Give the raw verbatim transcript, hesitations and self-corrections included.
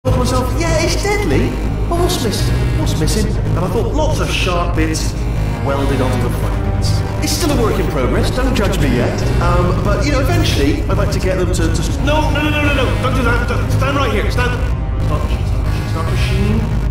thought to myself, yeah, it's deadly, but what's missing? What's missing? And I thought, lots of sharp bits welded onto the front bits. It's still a work in progress, don't judge me yet. Um, but, you know, eventually, I'd like to get them to... to... No, no, no, no, no, no, don't do that. Don't, stand right here, stand... Touch, touch, it's not machine.